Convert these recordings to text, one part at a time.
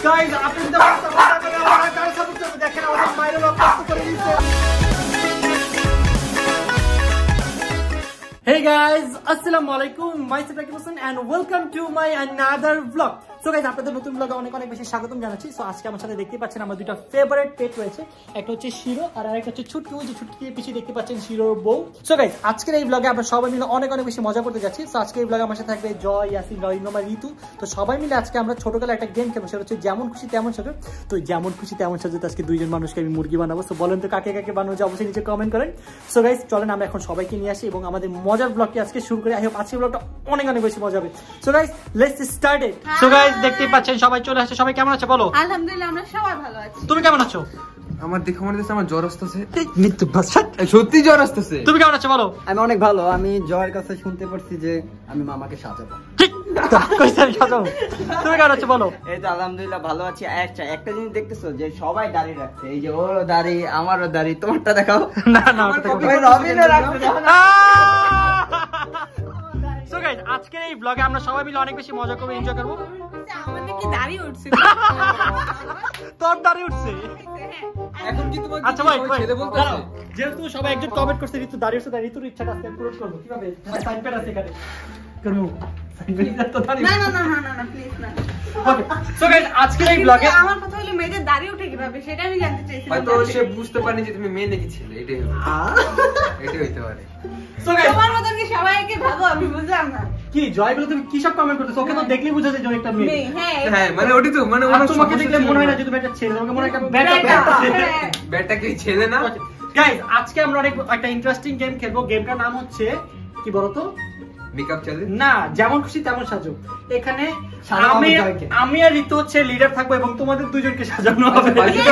Guys আপনি যদি আমার সাপোর্ট করেন আমার কাছে সাপোর্ট করতে দেখেন আমাদের মাইরে লোক কষ্ট করে দিয়েছে। Hey guys, assalamu alaikum. Myself Rakib Hossain and welcome to my another vlog. So guys, আপনাদের নতুন ব্লগে অনেক বেশি স্বাগতম জানাচ্ছি। সো আজকে আমার সাথে দেখতে পাচ্ছেন আমার দুটো ফেভারিট পেট রয়েছে। একটা হচ্ছে শিরো আর আরেকটা হচ্ছে ছুটকি। ওই যে ছুটকির পিছে দেখতে পাচ্ছেন শিরোর বউ। সো গাইস, আজকের এই ব্লগে আমরা সবাই মিলে অনেক বেশি মজা করতে যাচ্ছি। সো আজকে এই ব্লগে আমার সাথে থাকবে জয়, ইয়াসিন, রহিম, ঋতু। তো সবাই মিলে আজকে আমরা ছোটবেলায় একটা গেম খেলবো, সেটা হচ্ছে যেমন খুশি তেমন সাজো। তো যেমন খুশি তেমন সাজো আজকে দুইজন মানুষকে আমি মুরগি বানাবো। সো বলেন তো কাকে কাকে বানাবো, অবশ্যই নিচে কমেন্ট করেন। সো গাইস চলেন আমরা এখন সবাইকে নিয়ে আসি এবং আমাদের মজার ব্লগটি আজকে শুরু করি। আই হোপ আজকের ব্লগটা অনেক বেশি মজা হবে। So guys let's start it. So guys দেখতেই পাচ্ছেন সবাই চলে আসছে। সবাই কেমন আছে বলো? আলহামদুলিল্লাহ আমরা সবাই ভালো আছি। তুমি কেমন আছো? আমার দেখে মনে হচ্ছে আমার জ্বর আসতেছে। মৃত্যু ভাষা সত্যি জ্বর আসতেছে। তুমি কেমন আছো বলো? আমি অনেক ভালো। আমি জয়ের কাছে শুনতে পারছি যে আমি মামাকে সাজাবো। ঠিক কইছ আমি সাজাবো। তুমি কেমন আছো বলো? এই তো আলহামদুলিল্লাহ ভালো আছি। একটা জিনিস দেখতেছো যে সবাই দাড়ি রাখছে। এই যে ওরও দাড়ি, আমারও দাড়ি। তোমারটা দেখাও। না না রবিনও রাখছে। সো গাইস আজকের এই ব্লগে আমরা সবাই মিলে অনেক বেশি মজা করব, এনজয় করব। আমাদের কি দাড়ি উঠছে? তোর দাড়ি উঠছে এখন কি তোমার আচ্ছা ভাই ছেলে বলতেছে? যেহেতু সবাই একজন কমেন্ট করছে ঋতু দাড়ি উঠছে, ঋতুর ইচ্ছাটা আজকে পূরণ করব। কিভাবে? সাইন প্যাড আছে এখানে করব। সাইন প্যাড তো দাড়ি না প্লিজ না। ওকে সো গাইস আজকের এই ব্লগে আমার কথা হলো মেয়েদের দাড়ি উঠে কিভাবে সেটা আমি জানতে চাইছিলাম। হয়তো সে বুঝতে পারেনি যে তুমি মেয়ে নাকি ছেলে। এটাই হইতে পারে। সো গাইস তোমার মতন কি সবাইকে ভাবো? আমি বুঝলাম না। কি জয় বলে তুমি কি সব কমেন্ট করতেছো? ওকে তো দেখলেই বোঝা যায় যে একটা মেয়ে। হ্যাঁ মানে ওটি তো মানে আর তোমাকে দেখলে মনে হয় না যে তুমি একটা ছেলে, তোমাকে মনে হয় একটা বেটা। ব্যাটা কি ছেলে না? গাইস আজকে আমরা একটা ইন্টারেস্টিং গেম খেলবো। গেমটার নাম হচ্ছে কি বলো তো? Makeup challenge. না, যেমন খুশি তেমন সাজো। এখানে আমি আর ঋতু হচ্ছে লিডার থাকবো এবং তোমাদের দুজনকে সাজানো হবে।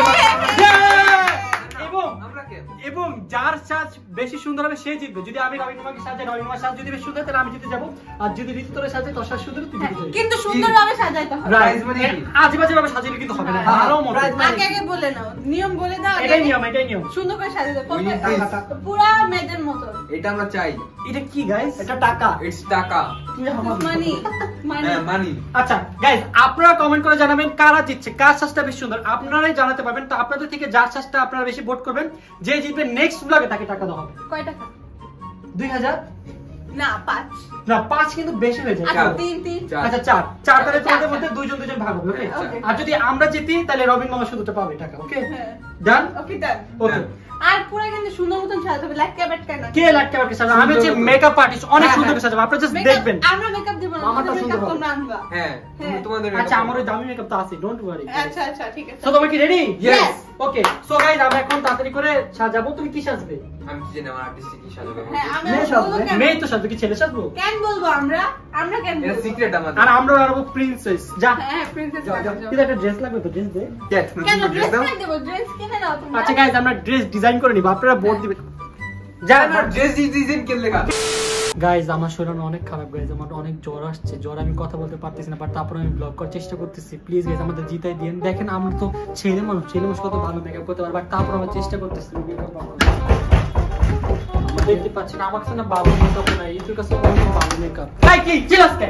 এবং যার সাজ বেশি সুন্দর হবে সে জিতবে। যদি আমি রবিনমাকে সাজাই, রবিনমার সাজ যদি বেশি সুন্দর তাহলে আমি জিতে যাবো। আর যদি ঋতু তোরে সাজাই তোর সাজ সুন্দর তুই জিতে যাবি। কিন্তু সুন্দরভাবে সাজাইতে হবে। রাইট মানে আজেবাজে ভাবে সাজাইলে কিন্তু হবে না। ভালো মতো আগে বলে নাও, নিয়ম বলে দাও। এটাই নিয়ম। সুন্দর করে সাজাতে হবে পুরো মেয়েদের মতো। এটা আমরা চাই। এটা কি গাইস? এটা টাকা। ইটস টাকা। মানি মানি। আচ্ছা গাইস আপনারা কমেন্ট করে জানাবেন কারা জিতছে, কার সাজটা বেশি সুন্দর। আপনারাই জানাতে পারবেন। তো আপনাদের থেকে যার সাজটা আপনারা বেশি ভোট করবেন, যে জিতবে নেক্সট ব্লগে তাকে টাকা দেওয়া হবে। কয় টাকা? 2000 না 5 না 5 কিন্তু বেশি হয়ে যায়। আচ্ছা 3 আচ্ছা 4 তাহলে তোমাদের মধ্যে দুইজন ভাগ হবে। ওকে আর যদি আমরা জিতি তাহলে রবিন মামা শুধুটা পাবে টাকা। ওকে ডান। ওকে ডান। ওকে আর পুরো কিন্তু সুন্দর মতন সাজাতে হবে। লাইক ক্যাবেট কেন? কে লাইক ক্যাবেট কে সাজাবে? আমি হচ্ছে মেকআপ আর্টিস্ট, অনেক সুন্দর করে সাজাবো। আপনারা জাস্ট দেখবেন। আমরা মেকআপ দেব না, আমারটা সুন্দর হবে। তোমরা আনবা। হ্যাঁ তোমাদের। আচ্ছা আমার ওই দামি মেকআপ তো আছে, ডোন্ট ওয়ারি। আচ্ছা ঠিক আছে। সো তোমরা কি ready? Yes. Okay so guys আমরা এখন তাড়াতাড়ি করে সাজাবো। তুমি কি সাজবে? আমি কি জানি আমার আর্টিস্ট কি সাজাবে? হ্যাঁ আমি মেয়ে তো সাজবে, কি ছেলে সাজবো? কেন বলবো আমরা কেন এটা বলবো? সিক্রেট আমাদের। আর আমরা আরবো প্রিন্সেস। যা হ্যাঁ প্রিন্সেস সাজাবো। কি একটা ড্রেস লাগবে তো ড্রেস দে। কেন ড্রেস দেব? ড্রেস কিনে নাও তোমরা। আচ্ছা গাইস আমরা ড্রেস ডিজাইন করে নিব, আপনারা ভোট দিবেন। যা না ড্রেস ডিজাইন কে লেখা। গাইস আমার শরীর অনেক খারাপ গাইস, আমার অনেক জ্বর আসছে। জ্বর আমি কথা বলতে পারতেছি না, বাট তারপরে আমি ব্লগ করার চেষ্টা করতেছি। প্লিজ গাইস আমাদের জিতাই দিন। দেখেন আমরা তো ছেলে মানুষ কত ভালো মেকআপ করতে পারে, বাট তারপর আমরা চেষ্টা করতেছি মেকআপ বানানোর। আমরা দেখতে পাচ্ছি না আমার কাছে না ভালো মেকআপ নাই, ইতুর কাছে অনেক ভালো মেকআপ। তাই কি চিলাস কেন?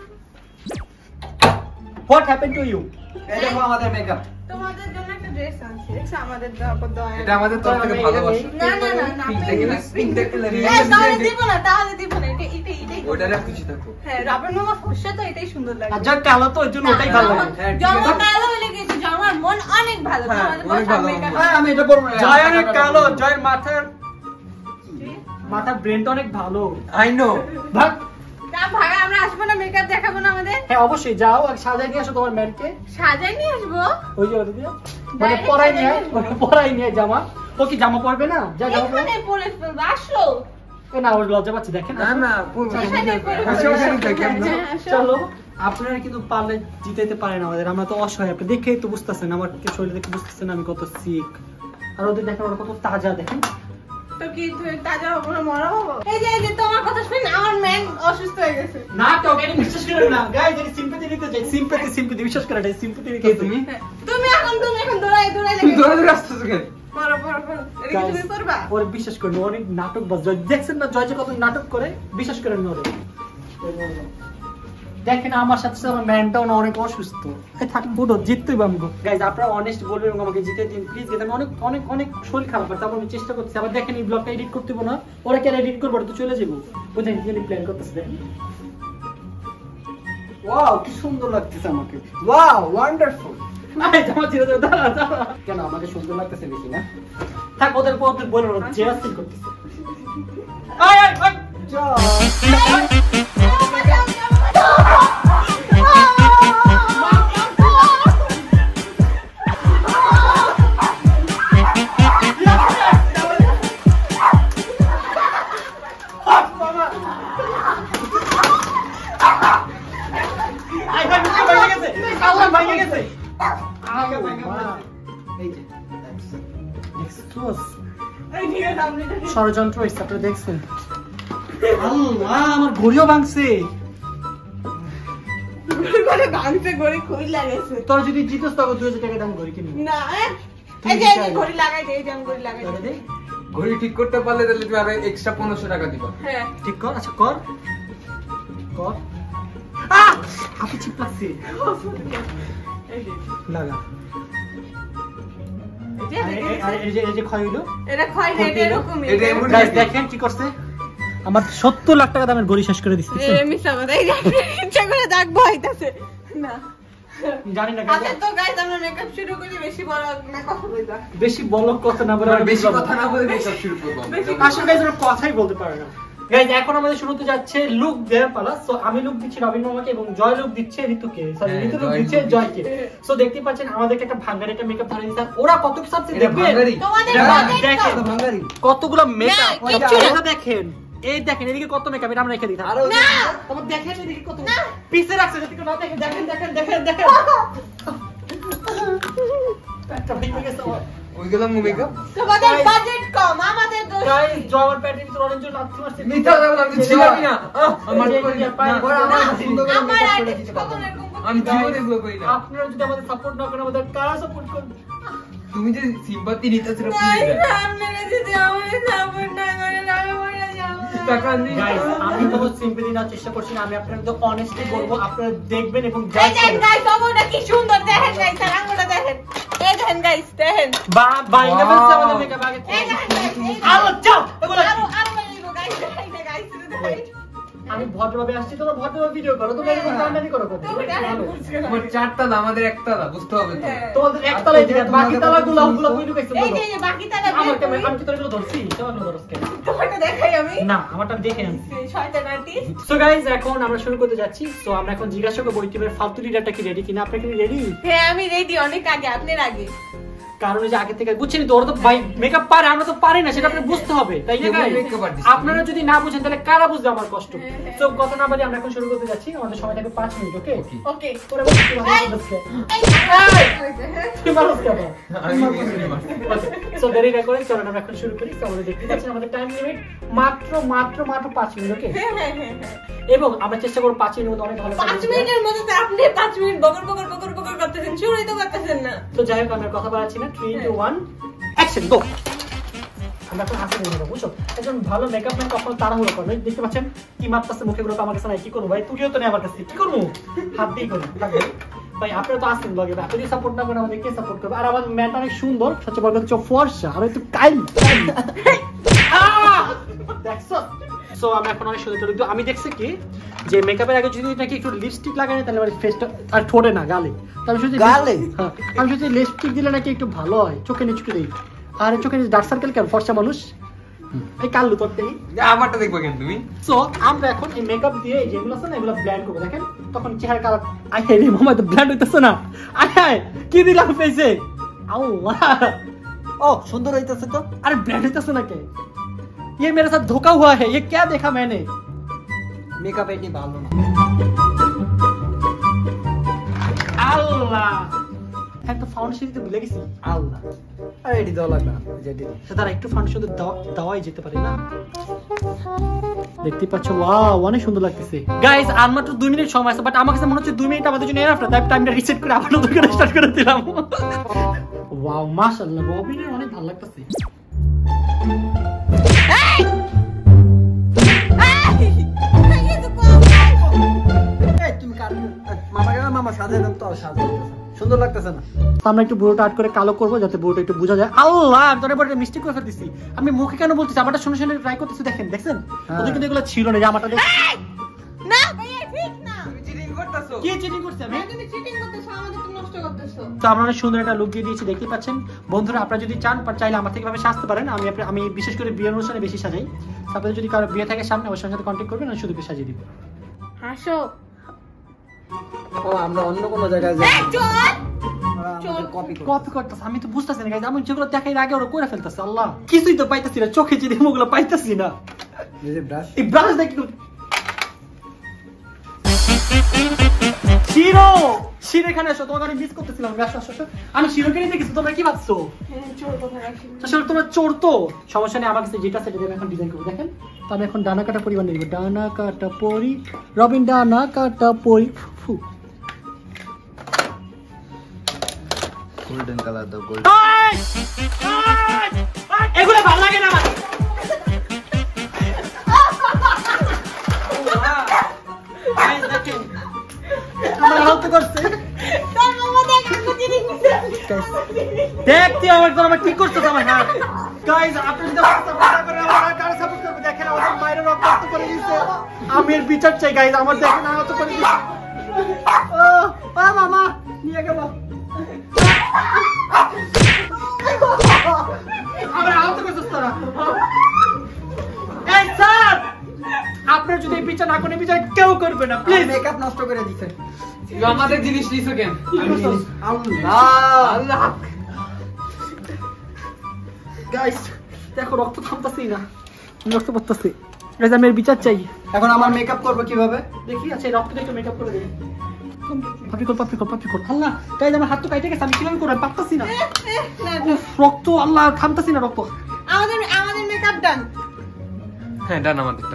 What happened to you? এই দেখো আমাদের মেকআপ। তোমাদের জন্য একটা ড্রেস আনছি। দেখছো আমাদের দয়া। এটা আমাদের তরফ থেকে ভালোবাসা। না পিঙ্ক দেখতে লাগে। তাহলে দিব না এটাই। ওটারে খুশি থাকো। হ্যাঁ রাবের মামা ফর্সা তো এটাই সুন্দর লাগে। আর যা কালো তো ওই জন্য ওটাই ভালো লাগে। জামা কালো হলে গেছে, জামার মন অনেক ভালো। অনেক ভালো। হ্যাঁ আমি এটা করব। জয় অনেক কালো, জয়ের মাথার ব্রেনটা অনেক ভালো। I know. ভাগ তা ভাই আমরা আসবো না, মেকআপ দেখাবো না আমাদের? হ্যাঁ অবশ্যই যাও আর সাজাই নিয়ে আসো তোমার ম্যানকে। সাজাই নিয়ে আসবো ওই যে ওটা দিয়ে মানে পরাই নিয়ে জামা। ও কি জামা পরবে না? যা জামা পরবে। এখানে পরে ফেলবো। আসো না ওর লজ্জা পাচ্ছে দেখেন। না পূর্ব চলো আপনারা কিন্তু পারলে জিতাইতে পারেন আমাদের। আমরা তো অসহায়, আপনি দেখেই তো বুঝতেছেন, আমার শরীর দেখে বুঝতেছেন আমি কত সিক। আর ওদের দেখেন ওরা কত তাজা। দেখেন তো কি তুই তাজা হবো না মরা হবো? এই যে তোমার কথা শুনে আমার ম্যান অসুস্থ হয়ে গেছে। না তো এটা বিশ্বাস করেন না গাইস, এটা সিম্পাথি নিতে চাই। সিম্পাথি বিশ্বাস করেন, এটা সিম্পাথি নিতে তুমি এখন দৌড়াই আসতেছো কেন? এটা কি তুমি করবা? ওরে বিশ্বাস করেন অনেক নাটক বাজ। দেখছেন না জয় যে কত নাটক করে, বিশ্বাস করেন না ওরে। দেখেন আমার সাথে আমার ম্যানটাও না অনেক অসুস্থ। থাক বুড়ো জিততেই পারবো। গাইজ আপনারা অনেস্ট বলবেন এবং আমাকে জিতে দিন প্লিজ। আমি অনেক অনেক অনেক শরীর খারাপ আর তারপর আমি চেষ্টা করছি। আবার দেখেন এই ব্লগটা এডিট করতে না, ওরা কেন এডিট করবো, তো চলে যাবো বুঝলেন কি প্ল্যান করতেছে। দেখেন ওয়াও কি সুন্দর লাগতেছে আমাকে, ওয়াও ওয়ান্ডারফুল। কেন আমাকে সুন্দর লাগতেছে বেশি না? থাক ওদের বলে জেরাস ফিল করতেছে। ষড়যন্ত্র আপনারা দেখছেন। আমার ঘড়িও ভাঙছে। তোর যদি জিতস তখন 2000 টাকা দাম ঘড়ি কিনবি না। ঘড়ি ঠিক করতে পারলে তাহলে তুমি আরো এক্সট্রা 1500 টাকা দিবা। হ্যাঁ ঠিক কর। আচ্ছা কর কর। হাতে চিপ লাগছে। লাগা দেখেন কি করছে। আমার 70 লাখ টাকা দামের ঘড়ি শেষ করে দিচ্ছে। জানি না বেশি বড় কথা না বলে বেশি কথা না বলে মেকআপ শুরু করব। আসলে গাইস ওরা কথাই বলতে পারে না। গাইস এখন আমাদের শুরু হতে যাচ্ছে লুক দেওয়ার পালা। সো আমি লুক দিচ্ছি রবিন মামাকে এবং জয় লুক দিচ্ছে ঋতুকে। সরি ঋতু লুক দিচ্ছে জয়কে। সো দেখতে পাচ্ছেন আমাদেরকে একটা ভাঙারি একটা মেকআপ ধরে দিয়েছে। ওরা কত কিছু সাবজেক্ট দেখবে দেখেন কতগুলো মেকআপ এটা দেখেন। এই দেখেন এদিকে কত মেকআপ, এটা আমরা রেখে দিই। আরো তোমার দেখেন এদিকে কত পিছে রাখছে এদিকে না দেখেন দেখেন দেখেন দেখেন দেখেন একটা ভিডিও গেছে ওইগুলো মেকআপ তোমাদের বাজেট কম আমাদের দোষ। গাইস জয়ের প্যাটার্ন তো অরেঞ্জ লাথি মারছে। মিথ্যা কথা আমি ছিলাম না। আমার আমি জীবনে এগুলো করি না। আপনারা যদি আমাদের সাপোর্ট না করেন আমাদের কারা সাপোর্ট করবে? তুমি যে সিম্পাথি নিতেছ না প্লিজ। আপনারা যদি আমাদের সাপোর্ট না করেন আমি মরে যাব। টাকা নেই। গাইস আমি কোনো সিম্পাথি না চেষ্টা করছি না। আমি আপনাদের তো অনেস্টলি বলবো, আপনারা দেখবেন এবং এই দেখেন গাইস ওটা কি সুন্দর দেখেন গাইস আর আঙ্গুলটা দেখেন। এই দেখেন গাইস দেখেন বাইরে বসে আমাদের মেকআপ আগে এই দেখেন আলো চাপ এগুলো আরো নিব গাইস গাইস আমি ভদ্রভাবে আসছি, তোমরা ভদ্রভাবে ভিডিও করো, তোমরা এরকম কান্নানি করো কত? আমার চারতলা আমাদের একতলা বুঝতে হবে তো। তোমাদের একতলায় দিকে বাকি তালাগুলো ওগুলো কই ঢুকাইছো? এই যে বাকি তালা আমার ক্যামেরা আমি কি তোর এগুলো ধরছি? তোমার ধরছ কেন? তোমাকে দেখাই আমি না আমারটা দেখে আনছি। শয়তান আর্টিস্ট। সো গাইস এখন আমরা শুরু করতে যাচ্ছি। সো আমরা এখন জিজ্ঞাসা করব ইউটিউবের ফালতু লিডারটা কি রেডি কিনা। আপনারা কি রেডি? হ্যাঁ আমি রেডি, অনেক আগে আপনার আগে। কারণ যে আগে থেকে বুঝছেন তো ওরা তো ভাই মেকআপ পারে, আমরা তো পারি না, সেটা আপনি বুঝতে হবে তাই না গাইস? আপনারা যদি না বুঝেন তাহলে কারা বুঝবে আমার কষ্ট। তো কথা না বলে আমরা এখন শুরু করতে যাচ্ছি। আমাদের সময় থাকবে 5 মিনিট। ওকে ওকে পরে বলছি কি মারছ কেন? সো দেরি না করে চলুন আমরা এখন শুরু করি। তো আমরা দেখতে পাচ্ছেন আমাদের টাইম লিমিট মাত্র 5 মিনিট। ওকে এবং আমরা চেষ্টা করব 5 মিনিটের মধ্যে অনেক ভালো 5 মিনিটের মধ্যে তো আপনি 5 মিনিট বকর বকর বকর বকর করতেছেন, শুরুই তো করতেছেন না। তো যাই হোক আমরা কথা বলাচ্ছি না। 3 2 1 অ্যাকশন গো। আমরা এখন হাসি নেব বুঝছো। একজন ভালো মেকআপ ম্যান কখনো তাড়াহুড়ো করে না। দেখতে পাচ্ছেন কি মারতাছে মুখে গুলো আমার কাছে নাই। কি করব ভাই? তুইও তো নেই আমার কাছে, কি করব? হাত দিয়ে করি ভাই। আপনারা তো আসেন ব্লগে, আপনি সাপোর্ট না করেন আমাদের কে সাপোর্ট করবে? আর আমার ম্যানটা অনেক সুন্দর, সবচেয়ে বড় কথা ফর্সা আর একটু কাইল। দেখছো? সো আমি এখন অনেক সুন্দর করি। আমি দেখছি কি যে মেকআপের আগে যদি নাকি একটু লিপস্টিক লাগাই তাহলে আমার ফেসটা আর ঠোঁটে না গালে। তাহলে শুধু গালে হ্যাঁ আমি শুধু লিপস্টিক দিলে নাকি একটু ভালো হয়, চোখে নিচুকে দেই। আর চোখে ডার্ক সার্কেল কেন? ফর্সা মানুষ এই কাল্লু তোরতেই আমারটা দেখবে কেন তুমি? সো আমরা এখন এই মেকআপ দিয়ে যেগুলো আছে না এগুলো ব্লেন্ড করব। দেখেন তখন চেহারা কালার আই হে রে মামা তো ব্লেন্ড হইতেছে না। আয় কি দিলাম ফেসে? আল্লাহ ও সুন্দর হইতেছে তো। আরে ব্লেন্ড হইতেছে না কে? ये मेरे साथ धोखा हुआ है। ये क्या देखा मैंने? मेकअप एटी भालो ना। আল্লাহ একটা ফাউন্ডেশন দিতে ভুলে গেছি। আল্লাহ আরে এটি দাও লাগবে না। যেটি সেটা একটু ফাউন্ডেশন দাওয়াই যেতে পারে না। দেখতে পাচ্ছ ওয়াও অনেক সুন্দর লাগতেছে। গাইস আর মাত্র 2 মিনিট সময় আছে, বাট আমার কাছে মনে হচ্ছে 2 মিনিট আমাদের জন্য এনাফ না। তাই টাইমটা রিসেট করে আবার নতুন করে স্টার্ট করে দিলাম। ওয়াও মাশাআল্লাহ ববিনে অনেক ভালো লাগতেছে। তুমি আমার সাজাই দাও তো, সাজাই সুন্দর লাগতেছে না। আমরা একটু বুড়োটা আট করে কালো করবো যাতে বুড়োটা একটু বোঝা যায়। আল্লাহ আমি তোর এবারে মিস্টেক করে ফেলতেছি। আমি মুখে কেন বলতেছি, আমারটা শুনে শুনে ট্রাই করতেছি। দেখেন দেখছেন ওদের কিন্তু এগুলো ছিল না, যে আমারটা দেখ না ভাইয়া ঠিক না। তুমি চিটিং করতেছো। কি চিটিং করছে আমি? তুমি চিটিং করতেছো, আমাদের তো নষ্ট করতেছো। তো আমরা অনেক সুন্দর একটা লুক দিয়ে দিয়েছি, দেখতে পাচ্ছেন বন্ধুরা। আপনারা যদি চান চাইলে আমার থেকে ভাবে সাজতে পারেন। আমি বিশেষ করে বিয়ের অনুষ্ঠানে বেশি সাজাই। তারপরে যদি কারো বিয়ে থাকে সামনে, অবশ্যই সাথে কন্ট্যাক্ট করবেন, আমি শুধু সাজিয়ে দিব। হাসো। ও আমরা অন্য কোনো জায়গায় যাই। কপি করতেছে, আমি তো বুঝতেছি না গাইস। আমি যেগুলো দেখাই আগে ওরা করে ফেলতেছে। আল্লাহ কিছুই তো পাইতেছি না, চোখে যদি মুখগুলো পাইতেছি না। এই ব্রাশ দেখি শিরো, শিরো এখানে এসো, তোমাকে আমি মিস করতেছিলাম। আমি শিরোকে নিয়ে দেখেছি, তোমরা কি ভাবছো? চোর কোথায় রাখি? আসলে তোমরা চোর তো। সমস্যা নেই, আমার কাছে যেটা সেটা দেবে, এখন ডিজাইন করবো। দেখেন তো আমি এখন ডানা কাটা পরিমাণ নিব। ডানা কাটা পরি, রবিন ডানা কাটা পরি। ফু গোল্ডেন কালার দাও, গোল্ডেন। এগুলো ভালো লাগে না আমার। আমার হালকা করছে। তার মামা দেখ আমি চিটিং করছি। দেখতে আমার তো আমার কি করতে আমার হাত। গাইস আপনি যদি সাপোর্ট করেন, আমার কার সাপোর্ট করবে দেখেন, আমাদের মায়ের রক্ত করে দিয়েছে। আমি এর বিচার চাই গাইস, আমার দেখেন না তো করে দিয়েছে। ও মামা নিয়ে গেল। আমরা আউট করতে তোরা। এই স্যার আপনারা যদি বিচার না করেন, বিচার কেউ করবে না প্লিজ। মেকআপ নষ্ট করে দিছে। তুই আমাদের জিনিস নিছো কেন? আল্লাহ গাইস দেখো রক্ত থামতাছি না, রক্ত পড়তেছে। গাইস আমি এর বিচার চাই। এখন আমার মেকআপ করব কিভাবে দেখি আচ্ছা রক্ত একটু মেকআপ করে দিই। পাপি কর। আল্লাহ গাইস আমার হাত তো কাটে গেছে, আমি কিভাবে করব পারতাছি না। রক্ত আল্লাহ থামতাছি না রক্ত। আমাদের মেকআপ ডান। হ্যাঁ ডান আমাদেরটা।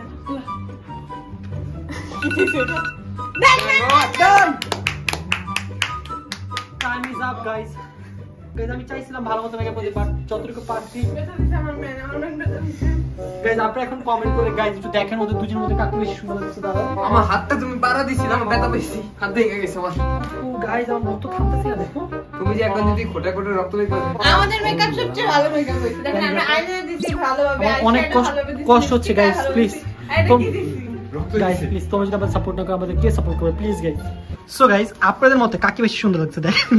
Time is up guys. Guys আমি চাইছিলাম ভালো মতো মেকআপ করতে, বাট যতটুকু পারছি। গাইস আপনারা এখন কমেন্ট করে গাইস একটু দেখেন ওদের দুজনের মধ্যে কাকে বেশি সুন্দর লাগছে। দাঁড়াও আমার হাতটা তুমি পাড়া দিছিলা, আমার ব্যথা পেয়েছি, হাত ভেঙে গেছে আমার। ও গাইস আমার রক্ত থামতাছি না দেখো। তুমি যে এখন যদি খোটা খোটা রক্ত বের করে। আমাদের মেকআপ সবচেয়ে ভালো মেকআপ হয়েছে। দেখেন আমরা আইলাইনার দিছি ভালোভাবে, অনেক কষ্ট হচ্ছে গাইস প্লিজ। এটা কি দিছি? গাইস প্লিজ তোমরা যদি আমাদের সাপোর্ট না করো, আমাদের কে সাপোর্ট করবে প্লিজ গাইস। সো গাইস আপনাদের মতে কাকে বেশি সুন্দর লাগছে দেখেন।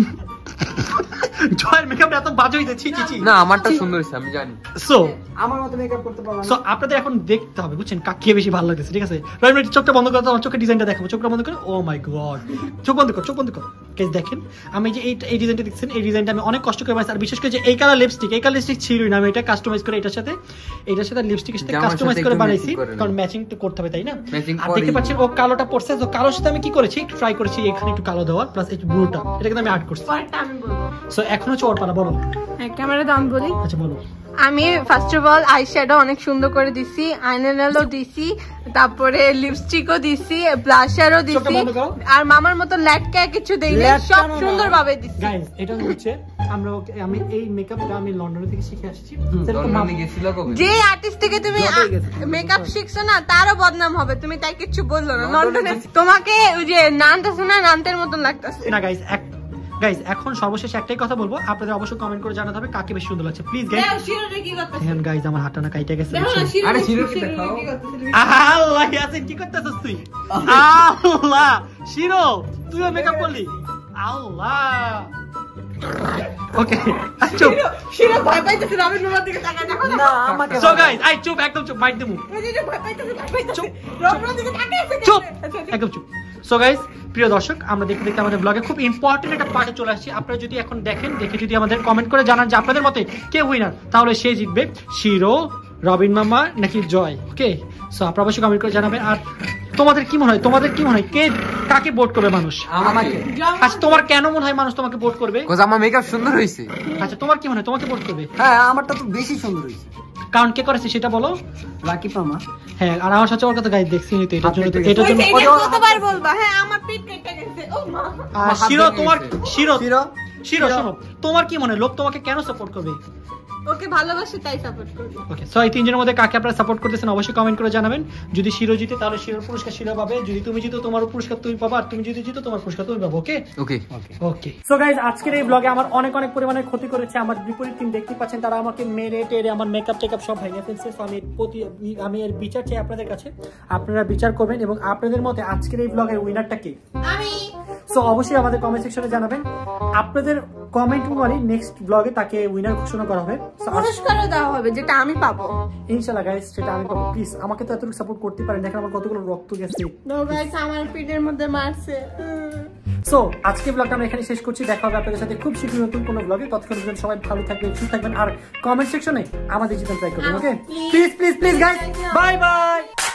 জয়ের মেকআপটা এত বাজে হইছে, ছি ছি ছি। না আমারটা সুন্দর হইছে আমি জানি। সো আমার মতো মেকআপ করতে পারলাম না। সো আপনাদের এখন দেখতে হবে বুঝছেন কাকে বেশি ভালো লাগছে, ঠিক আছে? রাইট চোখটা বন্ধ করো, আমার চোখের ডিজাইনটা দেখাবো। চোখটা বন্ধ করো। ও মাই গড চোখ বন্ধ কর। গাইস দেখেন আমি যে এই ডিজাইনটা দেখছেন, এই ডিজাইনটা আমি অনেক কষ্ট করে বানাইছি। আর বিশেষ করে যে এই কালার লিপস্টিক ছিলই না, আমি এটা কাস্টমাইজ করে এটার সাথে লিপস্টিকের সাথে কাস্টমাইজ করে বানাইছি, কারণ ম্যাচিং তো করতে হবে তাই না? আর দেখতে পাচ্ছেন ও কালোটা পড়ছে, তো কালোর সাথে আমি কি করেছি ট্রাই করেছি এখানে একটু কালো দেওয়ার, প্লাস এই ব্লুটা এটা কিন্তু আমি অ্যাড করছি। পরেরটা আমি বলবো। সো এখন হচ্ছে ওর পালা, বলো। হ্যাঁ ক্যামেরা দাম বলি। আচ্ছা বলো। আমি ফার্স্ট অফ অল আইশ্যাডো অনেক সুন্দর করে দিছি, আইলাইনারও দিছি, তারপরে লিপস্টিকও দিছি, ব্লাশারও দিছি, আর মামার মতো ল্যাটকা কিছু দেইনি, সব সুন্দরভাবে দিছি। গাইস এটা হচ্ছে আমি এই মেকআপটা আমি লন্ডন থেকে শিখে আসছি। লন্ডনে গেছিল কবে? যে আর্টিস্ট থেকে তুমি মেকআপ শিখছো না তারও বদনাম হবে, তুমি তাই কিছু বললো না। লন্ডনে তোমাকে ওই যে নানটা শোনা নানটের মতন লাগতেছে না গাইস। গাইস এখন সর্বশেষ একটাই কথা বলবো, আপনাদের অবশ্যই কমেন্ট করে জানাতে হবে কাকে বেশি সুন্দর লাগছে প্লিজ গাইস। শিরোরে কি করতেছ? দেখেন গাইস আমার হাতটা না কাইটা গেছে। আরে শিরো কি দেখাও? আল্লাহ ইয়াসিন কি করতেছস তুই? আল্লাহ শিরো তুইও মেকআপ করলি? আল্লাহ ওকে চুপ। শিরো ভয় পাইতেছে, রবিন মামার দিকে তাকায় দেখো না। আমাকে সো গাইস আই চুপ, একদম চুপ, মাইট দেবো। ওই যে ভয় পাইতেছে, রবিনের দিকে তাকায় আছে। চুপ একদম চুপ। সো গাইস প্রিয় দর্শক আমরা দেখতে দেখতে আমাদের ব্লগে খুব ইম্পর্টেন্ট একটা পার্টে চলে আসছি। আপনারা যদি এখন দেখে যদি আমাদের কমেন্ট করে জানান যে আপনাদের মতে কে উইনার, তাহলে সে জিতবে শিরো, রবিন মামা নাকি জয়। ওকে সো আপনারা অবশ্যই কমেন্ট করে জানাবেন। আর তোমাদের কি মনে হয় কে কাকে ভোট করবে মানুষ? আমাকে। আচ্ছা তোমার কেন মনে হয় মানুষ তোমাকে ভোট করবে? কজ আমার মেকআপ সুন্দর হইছে। আচ্ছা তোমার কি মনে হয় তোমাকে ভোট করবে? হ্যাঁ আমারটা তো বেশি সুন্দর হইছে। কারণ কে করেছে সেটা বলো। রাকিব মামা। হ্যাঁ আর আমার সাথে ওর কথা গাইড দেখছি নি তো এটার জন্য কতবার বলবা? হ্যাঁ আমার পিঠ কেটে গেছে। ও মা। শিরো শোনো তোমার কি মনে হয় লোক তোমাকে কেন সাপোর্ট করবে? ওকে ভালোবাসি তাই সাপোর্ট করি। ওকে, সো এই তিনজনের মধ্যে কাকে আপনারা সাপোর্ট করতেছেন অবশ্যই কমেন্ট করে জানাবেন। যদি শিরো জিতে তাহলে শিরোর পুরস্কার শিরো পাবে, যদি তুমি জিতো তোমার পুরস্কার তুমি পাবা, আর তুমি যদি জিতো তোমার পুরস্কার তুমি পাবে। ওকে ওকে ওকে। সো গাইস, আজকের এই ব্লগে আমার অনেক পরিমাণে ক্ষতি করেছে আমার বিপরীত টিম। দেখতে পাচ্ছেন তারা আমাকে মেরে টেরে আমার মেকআপ টেকআপ সব ভেঙে ফেলছে। সো আমি এর বিচার চাই আপনাদের কাছে, আপনারা বিচার করবেন এবং আপনাদের মতে আজকের এই ব্লগের উইনারটা কে? আমি। সো অবশ্যই আমাদের কমেন্ট সেকশনে জানাবেন। আপনাদের কমেন্ট অনুযায়ী নেক্সট ব্লগে তাকে উইনার ঘোষণা করা হবে, পুরস্কারও দেওয়া হবে যেটা আমি পাবো ইনশাআল্লাহ। গাইস, সেটা আমি পাবো। প্লিজ আমাকে তো এতটুকু সাপোর্ট করতে পারেন, দেখেন আমার কতগুলো রক্ত গেছে। নো গাইস, আমার পিঠের মধ্যে মারছে। সো আজকে ব্লগটা আমরা এখানে শেষ করছি। দেখা হবে আপনাদের সাথে খুব শীঘ্রই নতুন কোনো ব্লগে। ততক্ষণ পর্যন্ত সবাই ভালো থাকবেন, সুস্থ থাকবেন, আর কমেন্ট সেকশনে আমাদের জিতন ট্রাই করবেন। Okay, please guys, bye by.